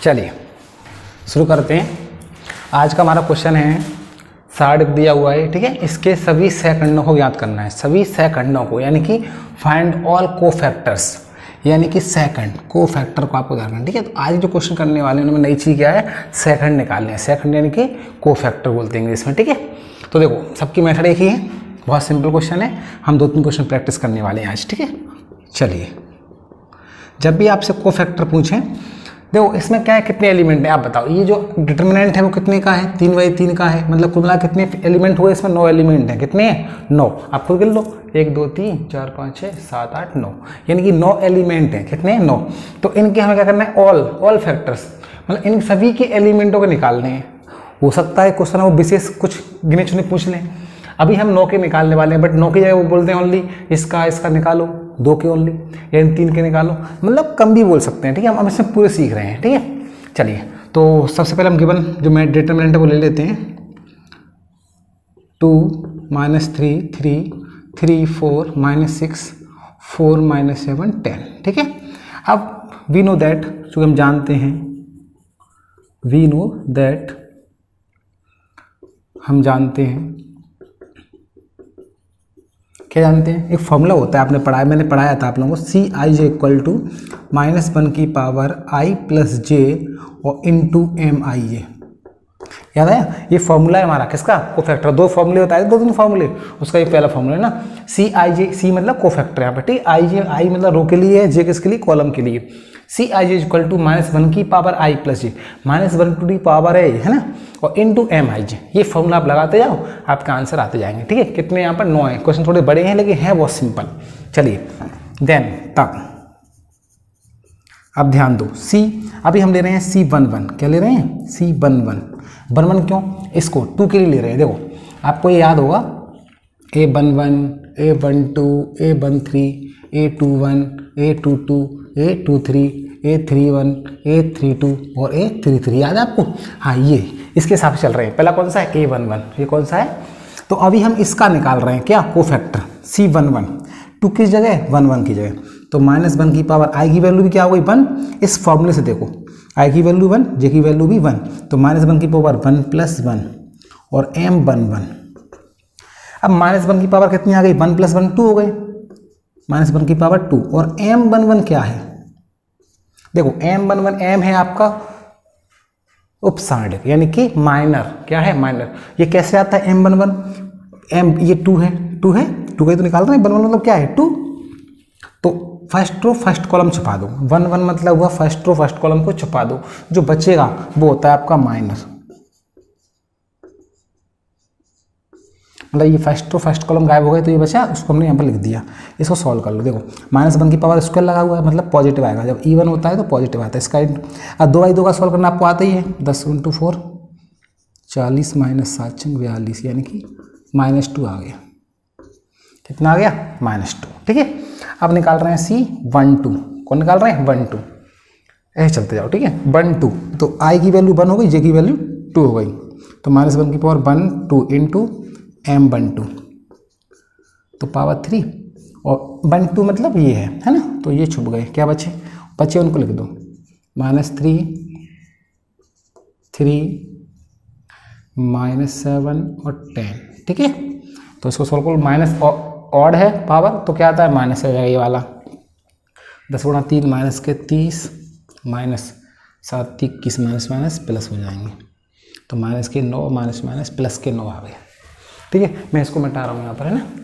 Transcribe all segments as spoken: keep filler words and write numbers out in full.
चलिए शुरू करते हैं। आज का हमारा क्वेश्चन है, साठ दिया हुआ है, ठीक है। इसके सभी सहखंडों को ज्ञात करना है, सभी सहखंडों को, यानी कि फाइंड ऑल कोफैक्टर्स, यानी कि सहखंड कोफैक्टर को आपको ध्यान, ठीक है। तो आज जो क्वेश्चन करने वाले हैं उनमें नई चीज़ क्या है, सहखंड निकालने हैं। सहखंड यानी कि कोफैक्टर बोलते हैं इंग्लिश में, ठीक है। तो देखो सबकी मेथड एक ही है, बहुत सिंपल क्वेश्चन है। हम दो तीन क्वेश्चन प्रैक्टिस करने वाले हैं आज, ठीक है। चलिए, जब भी आपसे कोफैक्टर पूछें, देखो इसमें क्या है, कितने एलिमेंट हैं आप बताओ। ये जो डिटर्मिनेंट है वो कितने का है, तीन बाई तीन का है, मतलब कुल मिला कितने एलिमेंट हुए इसमें, नौ एलिमेंट हैं। कितने हैं, नौ। आप खुद गिन लो, एक दो तीन चार पाँच छः सात आठ नौ, यानी कि नौ एलिमेंट हैं। कितने हैं, नौ। तो इनके हमें क्या करना है, ऑल ऑल फैक्टर्स, मतलब इन सभी के एलिमेंटों को निकालने हैं। हो सकता है क्वेश्चन वो विशेष कुछ गिने चुने पूछ लें। अभी हम नौ के निकालने वाले हैं, बट नौ की जगह वो बोलते हैं ओनली इसका इसका निकालो, दो के ओनली, या इन तीन के निकालो, मतलब कम भी बोल सकते हैं, ठीक है। हम इसमें पूरे सीख रहे हैं, ठीक है। चलिए, तो सबसे पहले हम गिवन जो मैं डिटर्मिनेंट है वो ले लेते हैं। Two minus three three three four minus six four minus seven ten, ठीक है। अब वी नो दैट, जो हम जानते हैं, वी नो दैट हम जानते हैं, क्या जानते हैं, एक फॉर्मूला होता है, आपने पढ़ाया, मैंने पढ़ाया था आप लोगों को, C I J equal to minus one की पावर आई प्लस जे और इंटू एम आई ए। याद है, ये फॉर्मूला है हमारा किसका, कोफैक्टर। दो फॉर्मूले होता है, दो तीन फॉर्मूले, उसका ये पहला फॉर्मूला है ना, सी आई जे। सी मतलब कोफैक्टर यहाँ पर, ठीक। आई जे, आई मतलब रो के लिए है, जे किसके लिए, कॉलम के लिए। C I J equal to minus one की power I plus J, minus one to the power है है ना, और इन टू एम आई जे। ये फॉर्मूला आप लगाते जाओ, आपका आंसर आते जाएंगे, ठीक है। कितने यहाँ पर, नौ हैं। क्वेश्चन थोड़े बड़े हैं लेकिन है बहुत सिंपल। चलिए देन तब अब ध्यान दो, सी अभी हम ले रहे हैं सी वन वन, क्या ले रहे हैं, C one one. One one क्यों, इसको टू के लिए ले रहे हैं। देखो आपको ये याद होगा, A one one, A one two, A one three, A two one, A two two, A two three, A three one, A three two और ए थ्री थ्री, याद है आपको। हाँ, ये इसके हिसाब से चल रहे हैं। पहला कौन सा है, ए वन वन, ये कौन सा है। तो अभी हम इसका निकाल रहे हैं, क्या, cofactor C one one. Two किस जगह, वन वन की जगह। तो माइनस वन की पावर आई की वैल्यू भी क्या हो गई, वन। इस फॉर्मूले से देखो, आई की वैल्यू वन, जे की वैल्यू भी वन, तो माइनस वन की पावर वन प्लस वन और एम वन वन। अब माइनस वन की पावर कितनी आ गई, वन प्लस वन, टू हो गई, माइनस वन की पावर टू। और एम वन वन क्या है, देखो एम वन वन, एम है आपका उपसांडिक, यानी कि माइनर, क्या है, माइनर। ये कैसे आता है, एम वन वन, एम ये टू है, टू है, टू का तो निकाल रहे हैं, वन वन मतलब क्या है, टू। तो फर्स्ट रो फर्स्ट कॉलम छुपा दो, वन वन मतलब हुआ फर्स्ट रो फर्स्ट कॉलम को छुपा दो, जो बचेगा वो होता है आपका माइनर। मतलब ये फर्स्ट रो फर्स्ट कॉलम गायब हो गए, तो ये बचा, उसको हमने यहाँ पर लिख दिया। इसको सॉल्व कर लो। देखो माइनस वन की पावर स्क्वायर लगा हुआ है, मतलब पॉजिटिव आएगा, जब इवन होता है तो पॉजिटिव आता है। इसका अब दो बाई दो का सॉल्व करना आपको आता ही है, दस इंटू फोर चालीस माइनस सात छंग बयालीस, यानी कि माइनस टू आ गया। कितना आ गया, माइनस टू, ठीक है। अब निकाल रहे हैं सी वन टू, कौन निकाल रहे हैं, वन टू। ऐसे चलते जाओ, ठीक है, वन टू। तो आई की वैल्यू वन हो गई, जे की वैल्यू टू हो गई, तो माइनस वन की power one two into M one two, तो पावर थ्री, और वन टू मतलब ये है है ना, तो ये छुप गए। क्या बचे, बचे उनको लिख दो, minus three three minus seven और टेन, ठीक है। तो इसको सोल्व करो, माइनस ऑड है पावर, तो क्या आता है, माइनस आ जाएगा ये वाला। दस गुणा तीन माइनस के तीस, माइनस सात इक्कीस, माइनस माइनस प्लस हो जाएंगे, तो माइनस के नौ, माइनस माइनस प्लस के नौ आ गए, ठीक है। मैं इसको मिटा रहा हूँ यहाँ पर, है ना।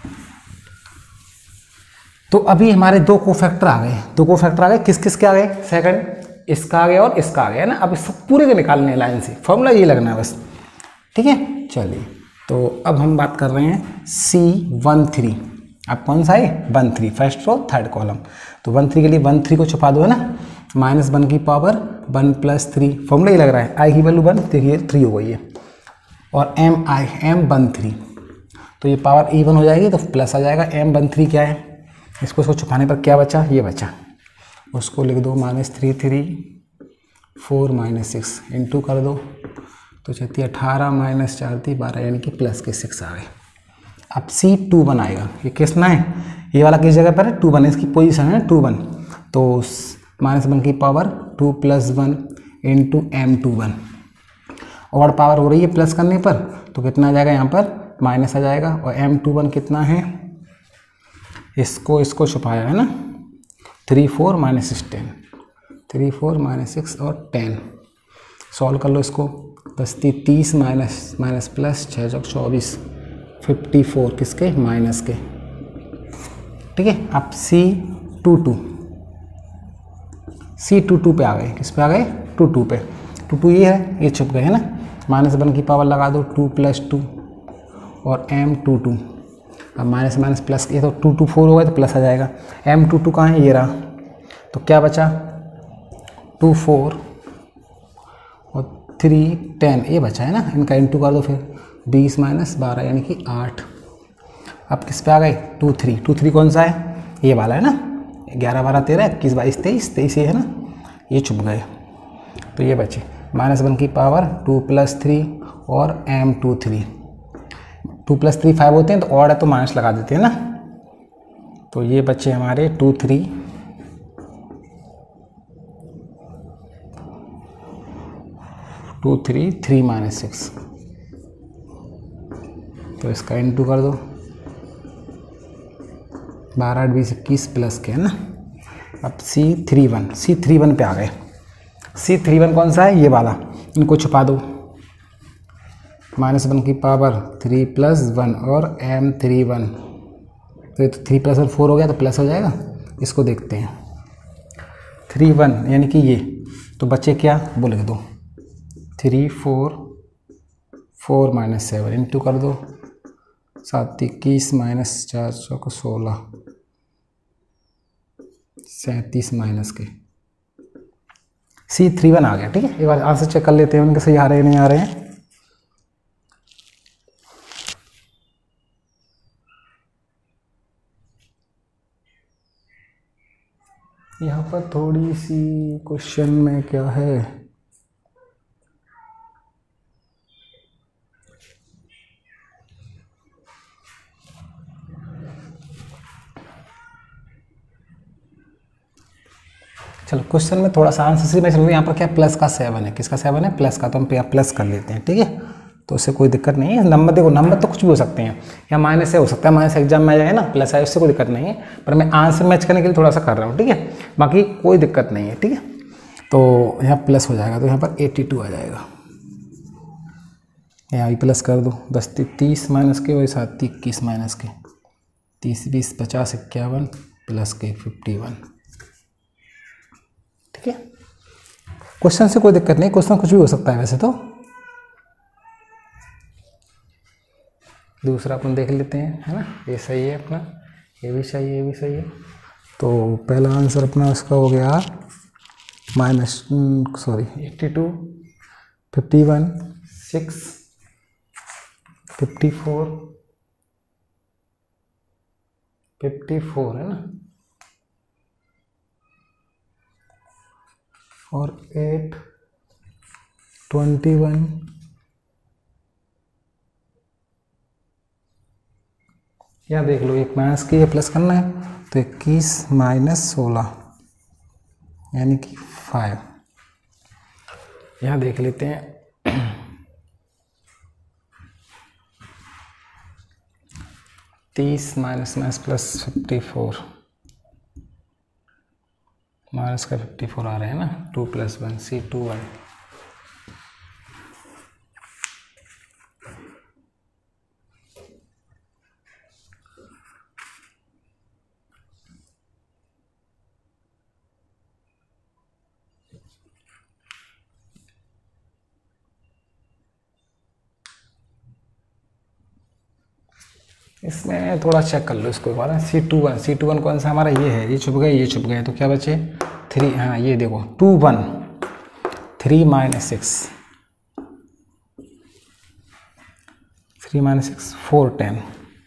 तो अभी हमारे दो कोफैक्टर आ गए, दो कोफैक्टर आ गए, किस किस के आ गए, सेकंड इसका आ गया और इसका आ गया, है ना। अब इस सब पूरे के निकालने लाइन से, फॉर्मूला ये लगना है बस, ठीक है। चलिए, तो अब हम बात कर रहे हैं सी वन थ्री। अब कौन सा है, one three, first row third column. तो वन थ्री के लिए वन थ्री को छुपा दो, है ना, माइनस वन की power one plus three, formula ही लग रहा है, आई की वैल्यू वन, देखिए थ्री हो गई है, और M I M one three, तो ये पावर इवन हो जाएगी, तो प्लस आ जाएगा। एम वन थ्री क्या है, इसको इसको छुपाने पर क्या बचा, ये बचा, उसको लिख दो minus three three four minus six, into कर दो, तो छत्ती अठारह माइनस चार थी बारह, यानी कि प्लस के सिक्स आ गए। अब सी टू वन आएगा, ये किसना है, ये वाला किस जगह पर है, टू वन, इसकी पोजीशन है टू वन, तो माइनस वन की power two plus one into M two one. Odd power हो रही है प्लस करने पर, तो कितना आ जाएगा यहाँ पर माइनस आ जाएगा। और एम टू वन कितना है, इसको इसको छुपाया है ना, three four minus six ten, three four minus six और टेन। सॉल्व कर लो इसको, दस ती तीस माइनस माइनस प्लस छः चौक चौबीस, फिफ्टी फोर किसके माइनस के। ठीक है, अब C two two C two two पे आ गए, किस पे आ गए, टू टू पे। टू टू ये है, ये छुप गए है ना, माइनस वन की पावर लगा दो, टू प्लस टू और एम टू टू। अब माइनस माइनस प्लस, ये तो टू टू फोर हो गया तो प्लस आ जाएगा। एम टू टू कहाँ है, ये रहा, तो क्या बचा, टू फोर और थ्री टेन, ये बचा है ना, इनका इंटू कर दो फिर, बीस माइनस बारह यानी कि आठ। अब किस पे आ गए, टू थ्री, टू थ्री कौन सा है, ये वाला है ना, ग्यारह बारह तेरह इक्कीस बाईस तेईस, तेईस ये है ना, ये छुप गए। तो ये बचे माइनस वन की पावर टू प्लस थ्री और M two three. Two plus three five होते हैं, तो ऑड है तो माइनस लगा देते हैं ना। तो ये बचे हमारे two three two three three minus six, तो इसका इंटू कर दो, बारह आठ बीस इक्कीस प्लस के है ना। अब C three one, C three one पे आ गए। सी थ्री वन कौन सा है, ये वाला, इनको छुपा दो, माइनस वन की पावर थ्री प्लस वन और एम थ्री वन, तो ये तो थ्री प्लस वन फोर हो गया तो प्लस हो जाएगा। इसको देखते हैं, थ्री वन यानी कि ये, तो बच्चे क्या वो लिख दो, three four four minus seven into कर दो, सात इक्कीस माइनस चार सौ को सोलह, सैंतीस माइनस के। सी थ्री वन आ गया। ठीक है, एक बार आंसर चेक कर लेते हैं उनके सही आ रहे हैं नहीं आ रहे हैं। यहाँ पर थोड़ी सी क्वेश्चन में क्या है, चलो क्वेश्चन में थोड़ा सा आंसर से मैं चलूँ। यहाँ पर क्या प्लस का सेवन है, किसका सेवन है, प्लस का, तो हम यहाँ प्लस कर लेते हैं। ठीक है, तो उससे कोई दिक्कत नहीं है। नंबर देखो, नंबर तो कुछ भी हो सकते हैं, या माइनस से हो सकता है, माइनस एग्जाम में आ जाए ना, प्लस है, उससे कोई दिक्कत नहीं है, पर मैं आंसर मैच करने के लिए थोड़ा सा कर रहा हूँ। ठीक है, बाकी कोई दिक्कत नहीं है। ठीक है, तो यहाँ प्लस हो जाएगा, तो यहाँ पर एट्टी टू आ जाएगा। यहाँ भी प्लस कर दो, दस तीस माइनस के और सात इक्कीस माइनस के, तीस बीस पचास इक्यावन प्लस के फिफ्टी वन। ठीक है, क्वेश्चन से कोई दिक्कत नहीं, क्वेश्चन कुछ भी हो सकता है वैसे तो। दूसरा अपन देख लेते हैं, है ना, ये सही है अपना, ये भी सही है, ये भी सही है। तो पहला आंसर अपना उसका हो गया minus sorry eighty two, fifty one, six, fifty four, fifty four है ना, और एट, ट्वेंटी वन, यहाँ देख लो, एक माइनस की प्लस करना है, तो इक्कीस माइनस सोलह यानी कि फाइव। यहाँ देख लेते हैं, तीस minus minus plus fifty four, minus का फिफ्टी फोर आ रहे हैं ना, two plus one, C two one. इसमें थोड़ा चेक कर लो इसको एक बार, C two one, C two one कौन सा हमारा, ये है, ये छुप गए, ये छुप गए, तो क्या बचे, थ्री, हाँ ये देखो, two one, three minus six, three minus six four ten,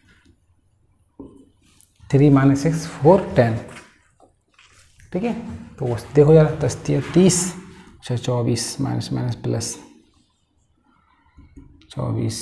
three minus six four ten. ठीक है, तो देखो यार, दस तीस, अच्छा चौबीस माइनस माइनस प्लस चौबीस,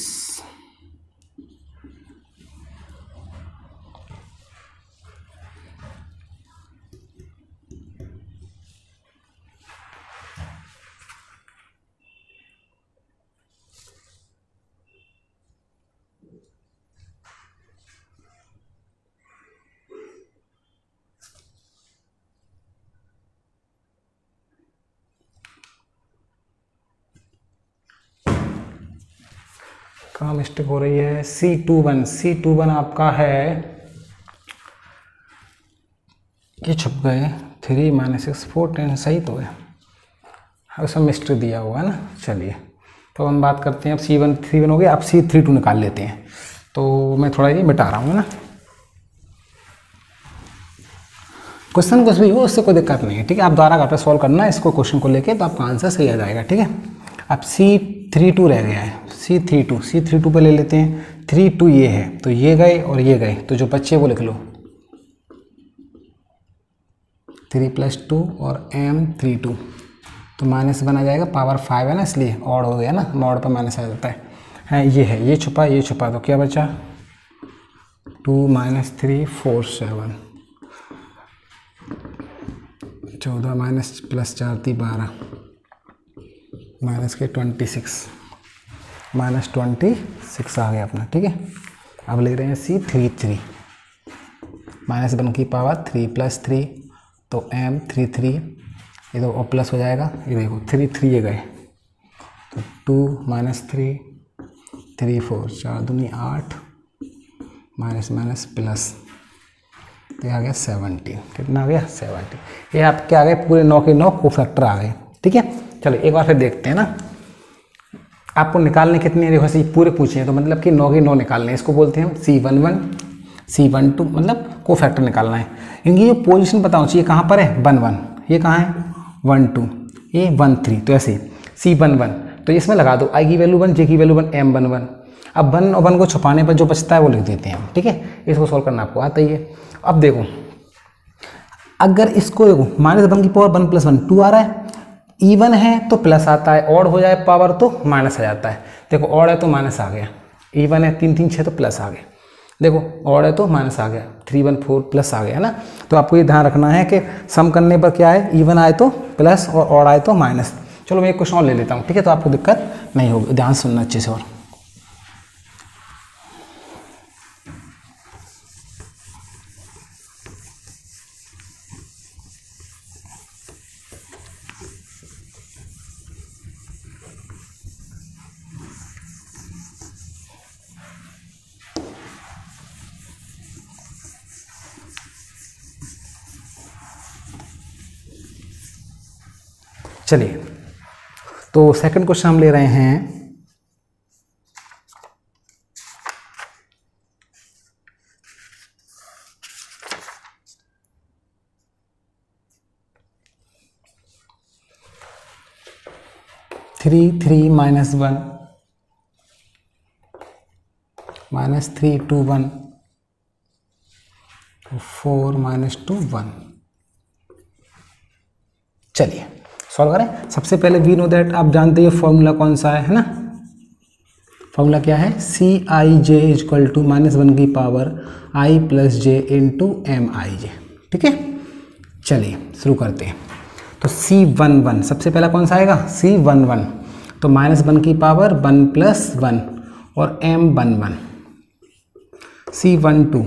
कहाँ मिस्टेक हो रही है, C two one C two one आपका है, ये छुप गए, three minus six four ten सही तो है, उसमें मिस्टेक दिया हुआ है ना। चलिए तो हम बात करते हैं, अब सी वन थ्री वन हो गया, अब सी थ्री टू निकाल लेते हैं। तो मैं थोड़ा ये मिटा रहा हूँ ना, क्वेश्चन कुछ भी हो उससे कोई दिक्कत नहीं है, ठीक है। आप दोबारा घर पे सॉल्व करना है इसको, क्वेश्चन को लेके, तो आपका आंसर सही आ जाएगा, ठीक है। अब सी थ्री टू रह गया है, C three two C three two पे ले लेते हैं। थ्री टू ये है, तो ये गए और ये गए, तो जो बच्चे वो लिख लो, थ्री प्लस टू और एम थ्री टू, तो माइनस बना जाएगा, पावर फाइव है ना इसलिए ऑड हो गया ना, मॉड पर माइनस आ जाता है। है ये है, ये छुपा ये छुपा, तो क्या बचा, two minus three four seven, चौदह माइनस प्लस चार थी बारह, माइनस के twenty six, minus twenty six आ गया अपना, ठीक है। अब ले रहे हैं C three three, minus one की पावर थ्री प्लस थ्री, तो एम थ्री थ्री, ये तो और प्लस हो जाएगा, ये देखो थ्री थ्री ये गए, तो two minus three, three four, चार दूनी आठ, माइनस माइनस प्लस, तो आ गया सेवनटीन, कितना आ गया सेवनटीन। ये आपके आ गए पूरे नौ के नौ कोफैक्टर आ गए, ठीक है। चलो एक बार फिर देखते हैं ना, आपको निकालने कितने, देखो से पूरे पूछे हैं तो मतलब कि नौ के नौ निकालने हैं, इसको बोलते हैं हम C one one C one two, मतलब कोफैक्टर निकालना है। इनकी जो पोजीशन बताऊँ चाहिए कहाँ पर है, वन वन, ये कहाँ है वन टू, ये वन थ्री, तो ऐसे सी वन वन, तो इसमें लगा दो आई की वैल्यू वन, जे की value one, M one one. अब वन और वन को छुपाने पर जो बचता है वो लिख देते हैं हम, ठीक है। इसको सॉल्व करना आपको आता ही है। अब देखो, अगर इसको देखो माइनस वन की power one plus one two आ रहा है, इवन है तो प्लस आता है, ऑड हो जाए पावर तो माइनस आ जाता है। देखो ऑड है तो माइनस आ गया, इवन है तीन तीन छः तो प्लस आ गया, देखो ऑड है तो माइनस आ गया, थ्री वन फोर प्लस आ गया ना। तो आपको ये ध्यान रखना है कि सम करने पर क्या है, इवन आए तो प्लस और ऑड आए तो माइनस। चलो मैं एक क्वेश्चन और ले लेता हूँ, ठीक है, तो आपको दिक्कत नहीं होगी, ध्यान सुनना अच्छे से। और चलिए, तो सेकंड क्वेश्चन हम ले रहे हैं, three three minus one minus three two one, four minus two one. चलिए सॉल्व करें। सबसे पहले वी नो दैट, आप जानते हैं फॉर्मूला कौन सा है, है ना। फॉर्मूला क्या है, C I J is equal to minus one की power I plus J into M I J, ठीक है। चलिए शुरू करते हैं। तो सी वन वन सबसे पहला कौन सा आएगा, सी वन वन, तो माइनस वन की पावर वन प्लस वन और M one one. C one two,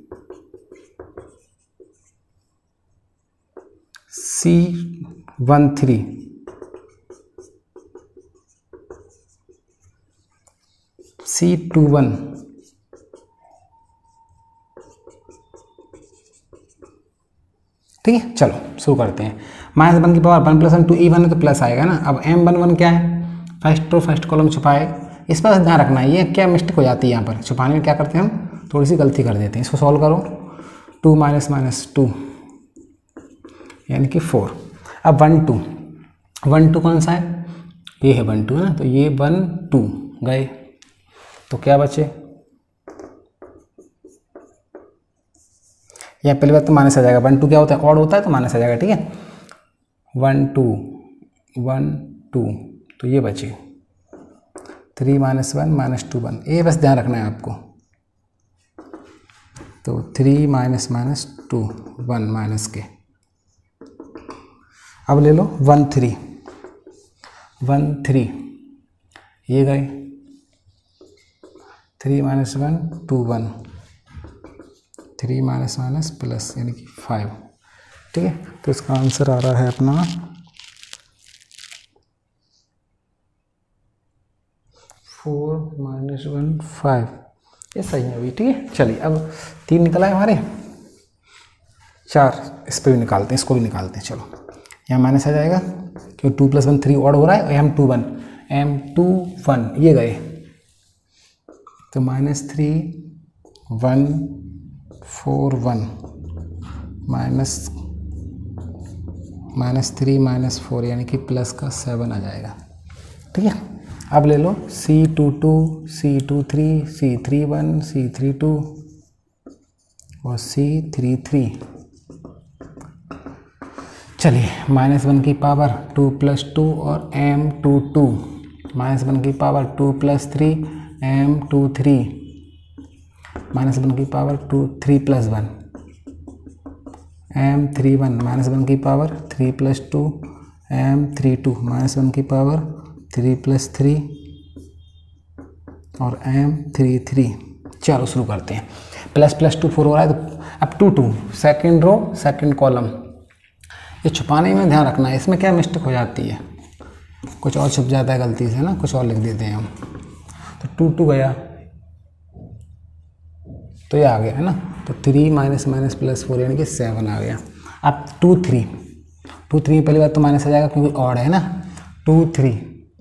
C one three, C two one, ठीक है। चलो शुरू करते हैं। माइनस वन की power one plus one, two even है तो प्लस आएगा ना। अब एम वन वन क्या है, फर्स्ट रो फर्स्ट कॉलम छुपाए, इस पर ध्यान रखना है, ये क्या मिस्टेक हो जाती है यहाँ पर छुपाने में, क्या करते हैं हम थोड़ी सी गलती कर देते हैं। इसको सॉल्व करो, टू माइनस माइनस टू यानी कि फोर। अब वन टू, वन टू कौन सा है, ये है वन टू है ना, तो ये वन टू गए, तो क्या बचे, या पहली बात तो माइनस आ जाएगा, वन टू क्या होता है, ऑड होता है तो माइनस आ जाएगा, ठीक है। वन टू वन टू, तो ये बचे three minus one minus two one, ये बस ध्यान रखना है आपको। तो three minus minus two one minus के, अब ले लो वन थ्री, वन थ्री ये गए, three minus one two one, three minus minus plus यानी कि फाइव, ठीक है। तो इसका आंसर आ रहा है अपना फोर माइनस वन फाइव, ये सही है अभी, ठीक है। चलिए अब तीन निकला है हमारे, चार इस पर भी निकालते हैं, इसको भी निकालते हैं। चलो यहाँ माइनस आ जाएगा क्योंकि two plus one three odd हो रहा है, और M two one M two one ये गए, तो minus three one four one minus minus three minus four यानी कि प्लस का सेवन आ जाएगा, ठीक है। अब ले लो C two two C two three C three one C three two और सी थ्री थ्री। चलिए माइनस वन की पावर टू प्लस टू और M two two, minus one की power two plus three M two three, minus one की power two three plus one M three one, minus one की power three plus two M three two, minus one की power three plus three और M three three. चलो शुरू करते हैं। Plus plus two four हो रहा है, तो अब two two second row second column, ये छुपाने में ध्यान रखना है, इसमें क्या मिस्टेक हो जाती है, कुछ और छुप जाता है गलती से ना, कुछ और लिख देते हैं हम। तो टू टू गया तो ये आ गया है ना, तो three minus minus plus four यानी कि सेवन आ गया। अब टू थ्री टू थ्री पहली बात तो माइनस आ जाएगा क्योंकि ऑड है ना, टू थ्री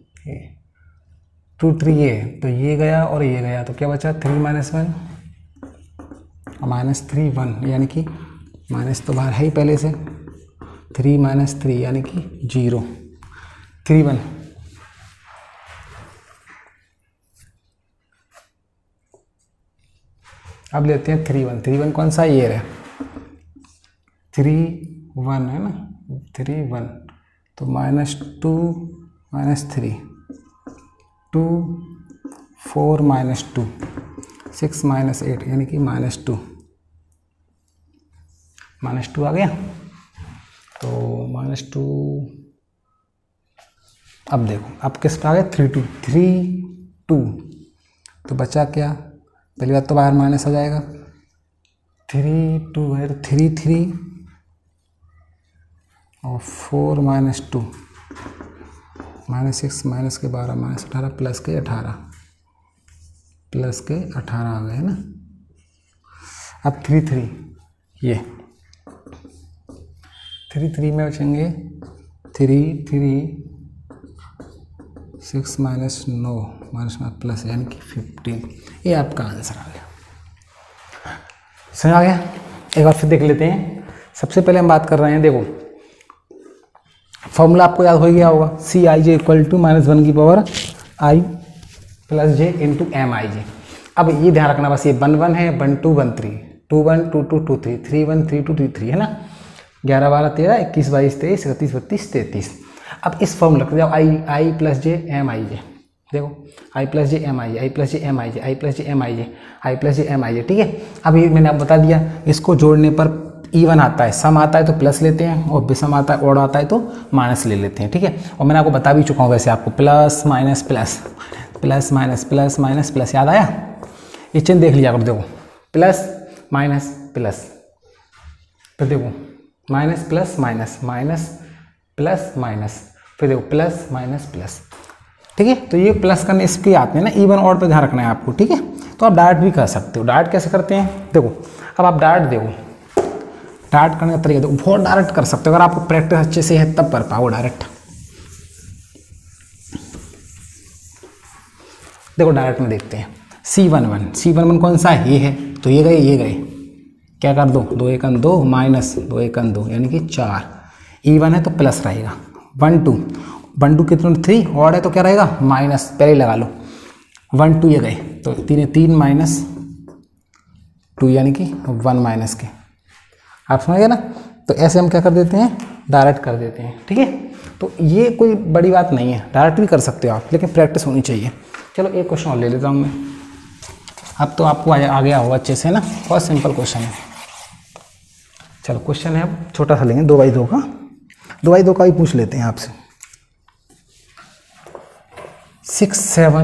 टू थ्री ये, तो ये गया और ये गया, तो क्या बचा three minus one minus three one यानी कि माइनस तो बाहर है ही पहले से, थ्री माइनस थ्री यानी कि जीरो, थ्री वन अब लेते हैं थ्री वन, थ्री वन कौन सा ये है, थ्री वन है ना, थ्री वन, तो minus two minus three two four minus two six minus eight यानी कि माइनस टू, माइनस टू आ गया, तो माइनस टू। अब देखो अब किस पे आ गया, थ्री टू थ्री टू, तो बचा क्या, पहली बात तो बाहर माइनस आ जाएगा, थ्री टू है तो थ्री थ्री और four minus two minus six minus के बारह माइनस अठारह प्लस के अठारह प्लस के अठारह आ गए है ना। अब थ्री थ्री ये थ्री थ्री में बचेंगे थ्री थ्री सिक्स माइनस नौ माइनस में प्लस यानी कि फिफ्टीन, ये आपका आंसर आ गया। समझ आ गया। एक बार फिर देख लेते हैं। सबसे पहले हम बात कर रहे हैं, देखो फॉर्मूला आपको याद हो गया होगा, C I J equal to minus one की power I plus J into M I J. अब ये ध्यान रखना बस, ये वन वन है, one two one three, two one two two two three, three one three two three three है ना, ग्यारह बारह तेरह इक्कीस बाईस तेईस इकतीस बत्तीस तैंतीस। अब इस फॉर्मूला को जाओ आई आई plus J M I J, देखो I plus J M I J I plus J M I J I plus J M I J I plus J M I J, ठीक है। अब ये मैंने आपको बता दिया, इसको जोड़ने पर इवन आता है, सम आता है तो प्लस लेते हैं और विषम आता है, ऑड आता है तो माइनस ले लेते हैं, ठीक है। और मैंने आपको बता भी चुका हूँ वैसे आपको, plus minus plus plus minus plus minus plus, याद आया, ये चिन्ह देख लिया करो, देखो प्लस माइनस प्लस, फिर देखो minus plus minus minus plus minus, फिर देखो प्लस माइनस प्लस, ठीक है। तो ये प्लस करने इसके आते हैं ना, इवन ऑड पे ध्यान रखना है आपको, ठीक है। तो आप डायरेक्ट भी कर सकते हो। डायरेक्ट कैसे करते हैं, देखो अब आप डायरेक्ट देखो, डायरेक्ट करने का तरीका देखो, बहुत डायरेक्ट कर सकते हो अगर आपको प्रैक्टिस अच्छे से है तब कर पाओ डायरेक्ट। देखो डायरेक्ट में देखते हैं, C one one C one one कौन सा है, ये है, तो ये गए ये गए, क्या कर दो, दो एकन दो माइनस दो एकन दो यानी कि चार, इवन है तो प्लस रहेगा, वन टू वन टू कितने थ्री, ऑड है तो क्या रहेगा माइनस, पहले लगा लो, वन टू ये गए तो तीन तीन माइनस टू यानी कि वन माइनस के, आप समझ गए ना। तो ऐसे हम क्या कर देते हैं, डायरेक्ट कर देते हैं, ठीक है। तो ये कोई बड़ी बात नहीं है, डायरेक्ट भी कर सकते हो आप, लेकिन प्रैक्टिस होनी चाहिए। चलो एक क्वेश्चन और ले लेता हूँ मैं, अब तो आपको आ गया होगा अच्छे से ना, बहुत सिंपल क्वेश्चन है। चलो क्वेश्चन है, अब छोटा सा लेंगे, दो बाई दो का, दो बाई दो का भी पूछ लेते हैं आपसे। Six seven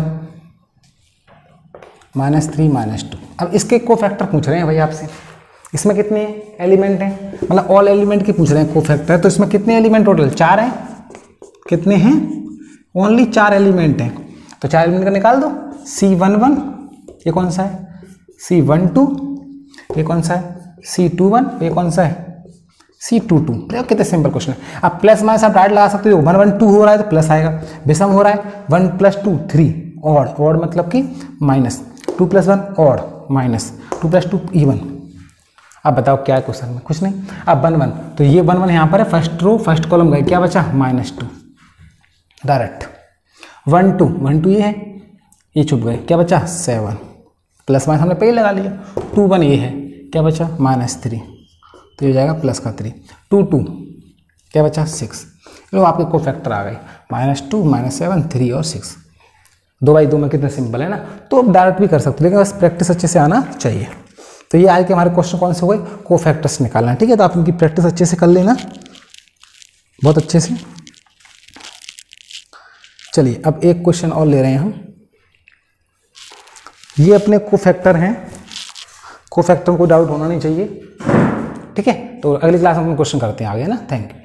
minus three minus two, अब इसके को फैक्टर पूछ रहे हैं भाई आपसे, इसमें कितने एलिमेंट हैं, मतलब ऑल एलिमेंट की पूछ रहे हैं को फैक्टर, तो इसमें कितने एलिमेंट टोटल, चार हैं, कितने हैं, ओनली चार एलिमेंट हैं, तो चार एलिमेंट का निकाल दो, सी वन वन, ये कौन सा है सी वन टू, ये कौन सा है सी टू वन, ये कौन सा है सी टू टू। कितने सिंपल क्वेश्चन है। अब प्लस माइनस आप डायरेक्ट लगा सकते हो, वन वन टू हो रहा है तो प्लस आएगा, विषम हो रहा है one plus two three, odd odd मतलब कि minus, two plus one odd minus, two plus two even. अब बताओ क्या है क्वेश्चन में, कुछ नहीं। अब वन वन, तो ये वन वन यहाँ पर है, फर्स्ट रो फर्स्ट कॉलम गए, क्या बचा minus two direct. One two one two ये है, ये छुप गए, क्या बचा सेवन, प्लस माइनस हमने पहले लगा लिया। टू वन ये है, क्या बचा माइनस थ्री, तो ये जाएगा प्लस का थ्री। टू टू क्या बचा सिक्स, लो आपके को फैक्टर आ गए minus two minus seven three और सिक्स। दो बाई दो में कितना सिंपल है ना, तो आप डायरेक्ट भी कर सकते हो, लेकिन बस प्रैक्टिस अच्छे से आना चाहिए। तो ये आज के हमारे क्वेश्चन कौन से हो गए, को फैक्टर्स निकालना है, ठीक है। तो आप इनकी प्रैक्टिस अच्छे से कर लेना, बहुत अच्छे से। चलिए अब एक क्वेश्चन और ले रहे हैं हम, ये अपने को फैक्टर हैं, को फैक्टर को डाउट होना नहीं चाहिए, ठीक है। तो अगली क्लास में हम क्वेश्चन करते हैं आगे ना। Thank you.